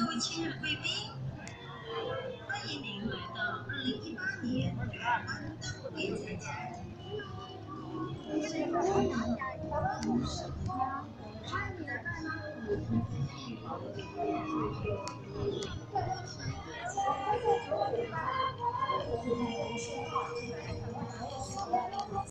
位亲爱的贵宾，欢迎您来到2018年台湾灯会参加。